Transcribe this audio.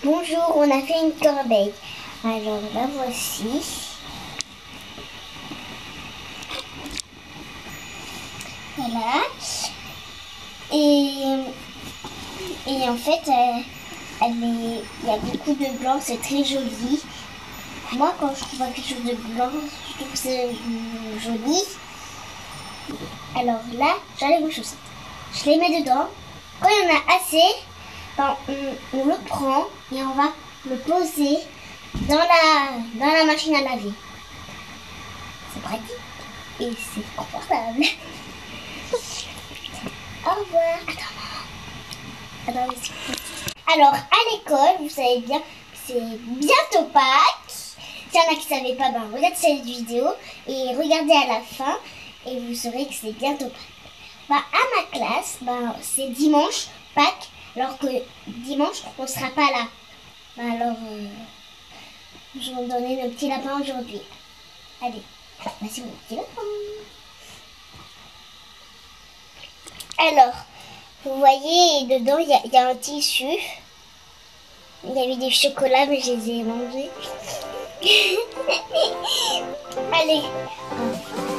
Bonjour, on a fait une corbeille. Alors la voici. Voilà. Et en fait, il y a beaucoup de blanc, c'est très joli. Moi, quand je trouve quelque chose de blanc, je trouve que c'est joli. Alors là, j'enlève mes chaussettes. Je les mets dedans. Quand il y en a assez, ben, on le prend et on va le poser dans la machine à laver. C'est pratique et c'est confortable. Au revoir. Attends, alors, à l'école, vous savez bien, c'est bientôt Pâques. S'il y en a qui ne savaient pas, ben, regardez cette vidéo et regardez à la fin et vous saurez que c'est bientôt Pâques. Ben, à ma classe, ben, c'est dimanche, Pâques, alors que dimanche, on ne sera pas là. Ben, alors, je vais vous donner le petit lapin aujourd'hui. Allez, voici mon petit lapin. Alors, vous voyez, dedans, il y a un tissu. Il y avait des chocolats, mais je les ai mangés. Allez.